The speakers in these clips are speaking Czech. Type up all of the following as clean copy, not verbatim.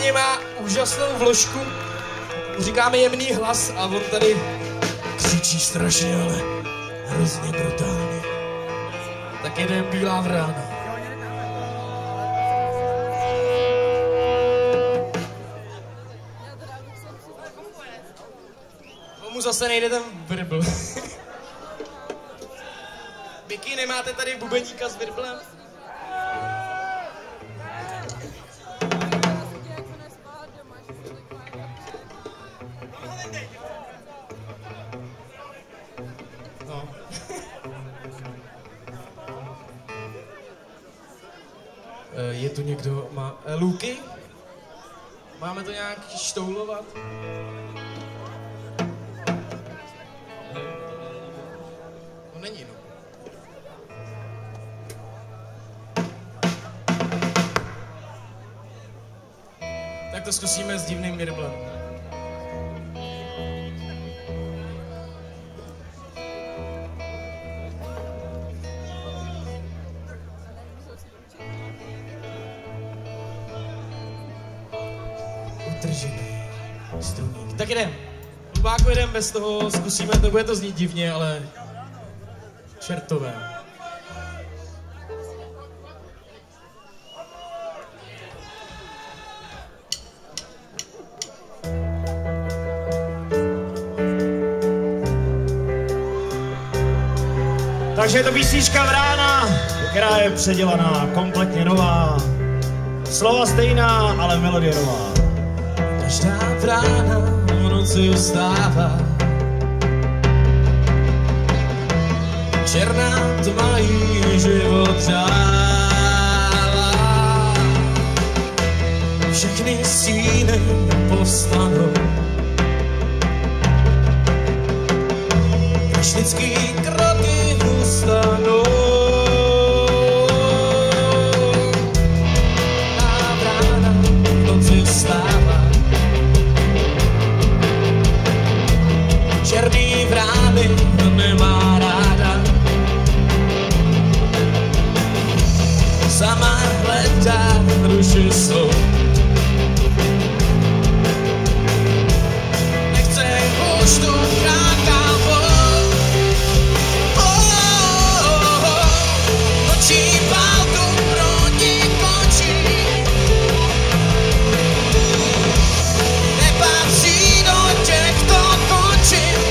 něj má úžasnou vložku, říkáme jemný hlas a on tady křičí strašně, ale hrozně brutálně. Tak jedem Bílá vrána. Tomu zase nejde ten virbl. Miky, nemáte tady bubeníka s virblem? No. Je tu někdo, má Luky? Máme to nějak štoulovat? No není, no. Tak to zkusíme s divným virblem. Utržený struník. Tak jdem. Lubáko, jdem bez toho, zkusíme, to bude to znít divně, ale čertové. Takže je to písnička Vrána, která je předělaná, kompletně nová. Slova stejná, ale melodie nová. Každá vrána v noci vstává. Černá tma jí život dává. Všechny stíny povstanou. Vždycky kroky ustanou. A vrána v noci vstává. Černý vrány nemá ráda. Sama hledá duši svou. Nechce už tu krákavou. Noční válku pro ní končí. Nepatří do těchto končin.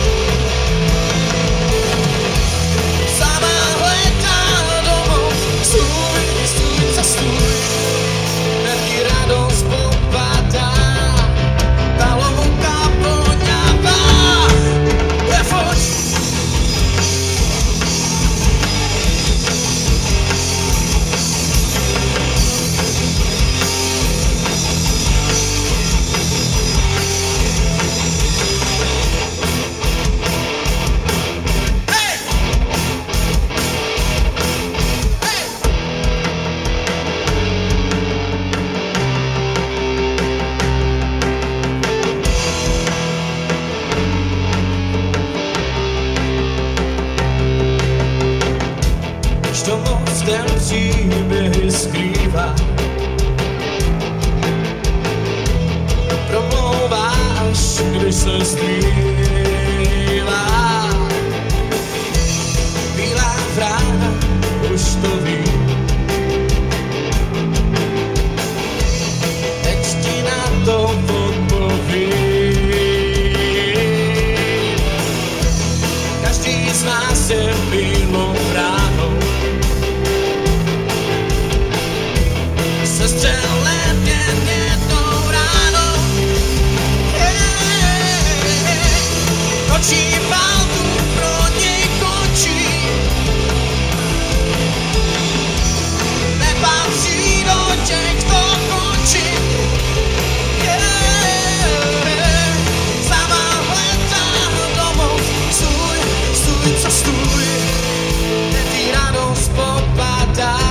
Sama hledá domov. Stůj, stůj, zastůj. Hned jí radost popadá. Ta louka voňavá. Nefoť. Što moc ten příběhy skrývá. Promlouváš, když se skrývá. Bílá vrána už to ví. Teď ti na to odpoví. Každý z nás je bílou vránou. Sestřelen jen jednou ráno. Noční válku pro něj končí. Nepatří do těchto končin. Sama hledá domov. Stůj, stůj, co stůj. Hned jí radost popadá.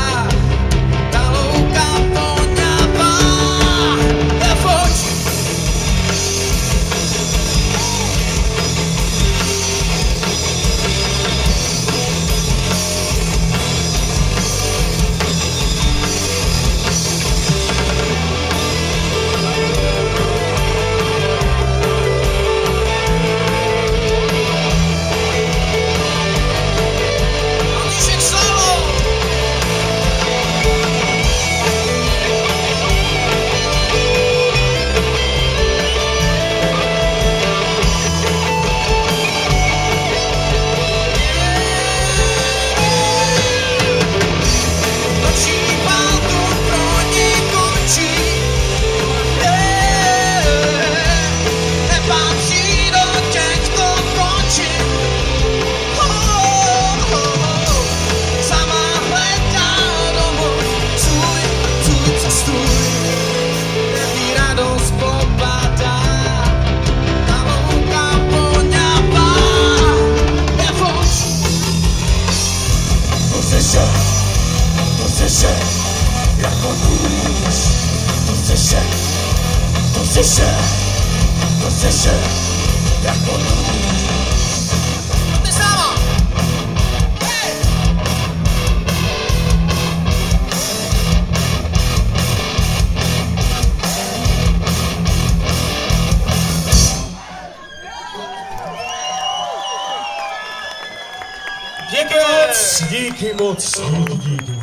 To seše, jako nůž. A ty sama! Hej! Díky moc, díky moc, díky.